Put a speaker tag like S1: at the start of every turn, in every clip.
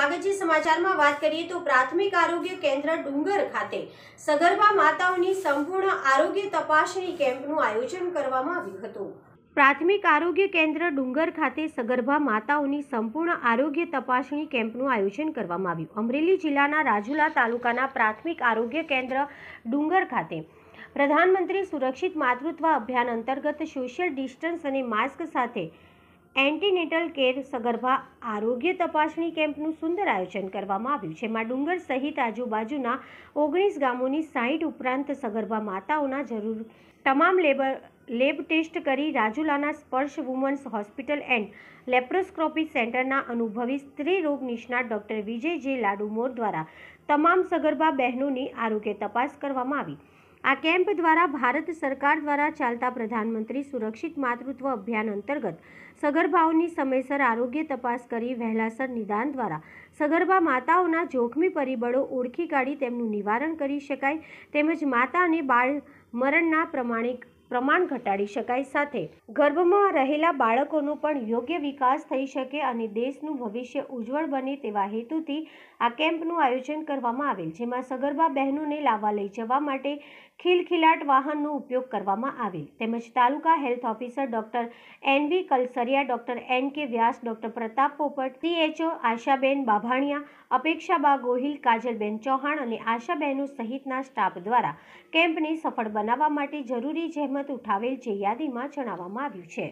S1: સ્વાગત છે સમાચારમાં વાત કરીએ તો પ્રાથમિક આરોગ્ય કેન્દ્ર ડુંગર ખાતે સગર્ભા માતાઓની સંપૂર્ણ આરોગ્ય તપાસણી કેમ્પનું આયોજન કરવામાં આવ્યું હતું। પ્રાથમિક આરોગ્ય કેન્દ્ર ડુંગર ખાતે સગર્ભા માતાઓની સંપૂર્ણ આરોગ્ય તપાસણી કેમ્પનું આયોજન કરવામાં આવ્યું। અમરેલી જિલ્લાના રાજુલા તાલુકાના પ્રાથમિક આરોગ્ય કેન્દ્ર ડુંગર ખાતે પ્રધાનમંત્રી સુરક્ષિત માતૃત્વ અભિયાન અંતર્ગત સોશિયલ ડિસ્ટન્સ અને માસ્ક સાથે એન્ટીનેટલ કેર સગર્ભા આરોગ્ય તપાસણી કેમ્પનું સુંદર આયોજન કરવામાં આવ્યું છે। જેમાં ડુંગર સહિત આજુબાજુના 19 ગામોની 60 ઉપરાંત સગર્ભા માતાઓના જરૂર તમામ લેબ ટેસ્ટ કરી રાજુલાના સ્પર્શ વુમન્સ હોસ્પિટલ એન્ડ લેપ્રોસ્કોપી સેન્ટરના અનુભવી સ્ત્રી રોગ નિષ્ણાત ડોક્ટર વિજય જે લાડુમોર દ્વારા તમામ સગર્ભા બહેનોની આરોગ્ય તપાસ કરવામાં આવી। આ કેમ્પ દ્વારા ભારત સરકાર દ્વારા ચાલતા પ્રધાનમંત્રી સુરક્ષિત માતૃત્વ અભિયાન અંતર્ગત સગર્ભાઓની સમયસર આરોગ્ય તપાસ કરી વહેલાસર નિદાન દ્વારા સગર્ભા માતાઓના જોખમી પરિબળો ઓળખી કાઢી તેમનું નિવારણ કરી શકાય, તેમજ માતા અને બાળ મરણના પ્રમાણ ઘટાડી શકાય, સાથે ગર્ભમાં રહેલા બાળકોનો પણ યોગ્ય વિકાસ થઈ શકે અને દેશનું ભવિષ્ય ઉજ્જવળ બને તેવા હેતુથી આ કેમ્પનું આયોજન કરવામાં આવેલ। જેમાં સગર્ભા બહેનોને લાવવા લઈ જવા માટે ખિલખિલાટ વાહનનો ઉપયોગ કરવામાં આવેલ, તેમજ taluka health officer doctor N V. Kalsaria, doctor N K. Vyas, doctor Pratap Popat, CHO Ashaben બાભાણિયા, અપેક્ષાબા Gohil, કાજલબેન Chauhan અને આશાબહેનો સહિતના સ્ટાફ દ્વારા કેમ્પને સફળ બનાવવા માટે જરૂરી જહેમત ઉઠાવેલ જે યાદીમાં જણાવવામાં આવ્યું છે।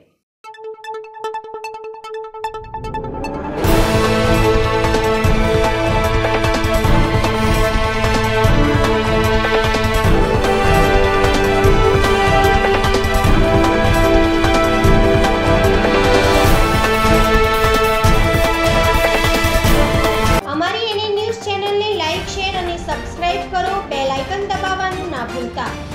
S1: અમારી એની ન્યૂઝ ચેનલને લાઈક, શેર અને સબસ્ક્રાઇબ કરો, બેલ આઇકન દબાવવાનું ના ભૂલતા।